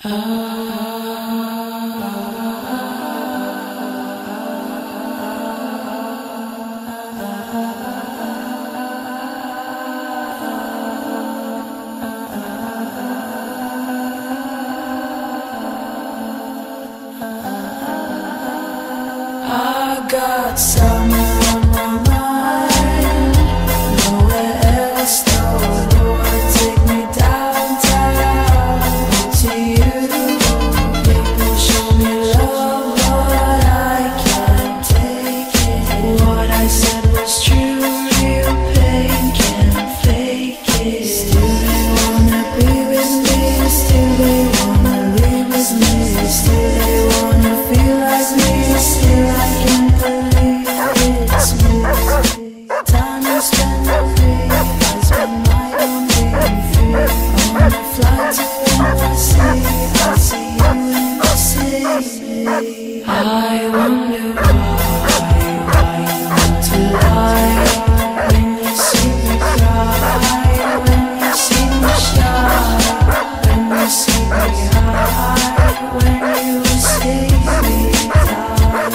I got summer on my mind, nowhere else though. Lord, take me downtown to you. People show me love, but I can't take it. What I said was true, real pain can't fake it. Still they wanna be with me, still they wanna live with me, still they wanna feel like me, still I can't believe it's me. Time you spend with me, I spend my own being free. On a flight to NYC, I see you in the city. I wonder why you want to lie when you see me cry, when you see me shine, when you see me high, when you see me die.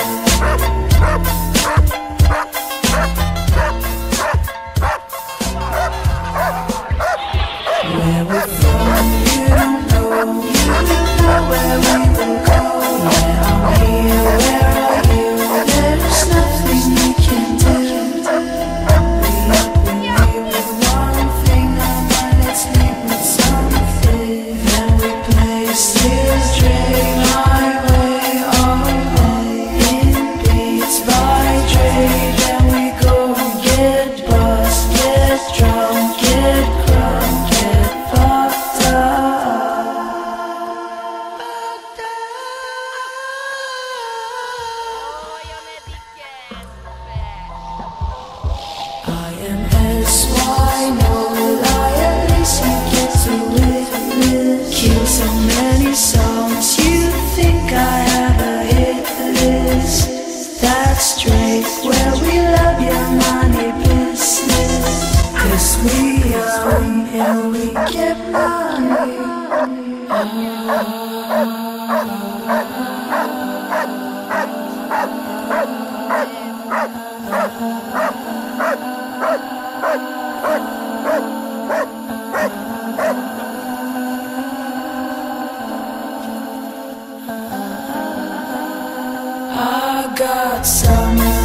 Where we're from, you don't know where we will go. Where I'm here, where are you? There's nothing we can do. We up and leave with one thing on mind, let's leave with something. Then we play still straight my way all day. In beats by Dre, then we go and get buzzed, get drunk, get crunk, get fucked up. I am SY, no lie, at least you get to witness. Kill so many songs, you think I have a hit list. That's straight, where we love your money business. 'Cause we young and we get money. I got summer